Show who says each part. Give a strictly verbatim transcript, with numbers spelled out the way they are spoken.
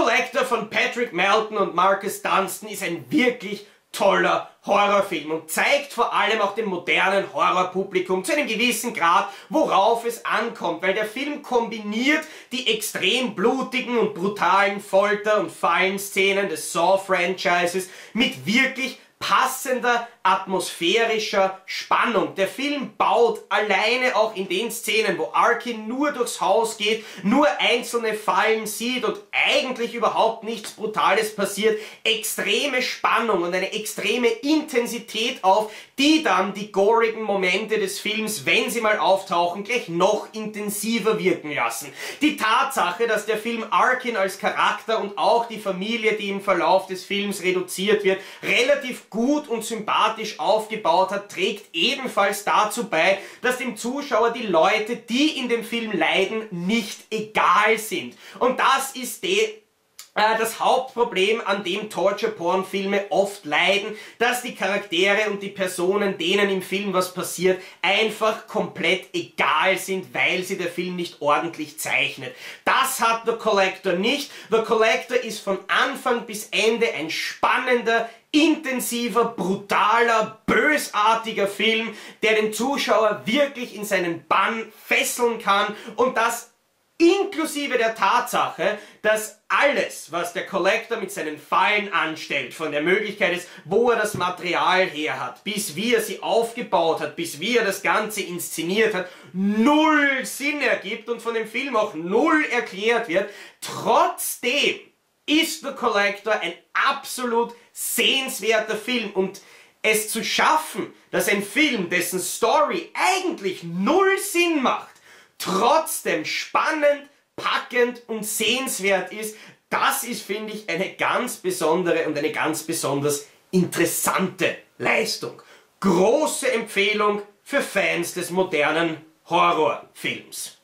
Speaker 1: Collector von Patrick Melton und Marcus Dunstan ist ein wirklich toller Horrorfilm und zeigt vor allem auch dem modernen Horrorpublikum zu einem gewissen Grad, worauf es ankommt, weil der Film kombiniert die extrem blutigen und brutalen Folter- und Fallenszenen des Saw-Franchises mit wirklich passender atmosphärischer Spannung. Der Film baut alleine auch in den Szenen, wo Arkin nur durchs Haus geht, nur einzelne Fallen sieht und eigentlich überhaupt nichts Brutales passiert, extreme Spannung und eine extreme Intensität auf, die dann die gorigen Momente des Films, wenn sie mal auftauchen, gleich noch intensiver wirken lassen. Die Tatsache, dass der Film Arkin als Charakter und auch die Familie, die im Verlauf des Films reduziert wird, relativ gut und sympathisch aufgebaut hat, trägt ebenfalls dazu bei, dass dem Zuschauer die Leute, die in dem Film leiden, nicht egal sind. Und das ist die das Hauptproblem, an dem Torture-Porn-Filme oft leiden, dass die Charaktere und die Personen, denen im Film was passiert, einfach komplett egal sind, weil sie der Film nicht ordentlich zeichnet. Das hat The Collector nicht. The Collector ist von Anfang bis Ende ein spannender, intensiver, brutaler, bösartiger Film, der den Zuschauer wirklich in seinen Bann fesseln kann und das inklusive der Tatsache, dass alles, was der Collector mit seinen Fallen anstellt, von der Möglichkeit ist, wo er das Material her hat, bis wie er sie aufgebaut hat, bis wie er das Ganze inszeniert hat, null Sinn ergibt und von dem Film auch null erklärt wird. Trotzdem ist The Collector ein absolut sehenswerter Film und es zu schaffen, dass ein Film, dessen Story eigentlich null Sinn macht, trotzdem spannend, packend und sehenswert ist, das ist, finde ich, eine ganz besondere und eine ganz besonders interessante Leistung. Große Empfehlung für Fans des modernen Horrorfilms.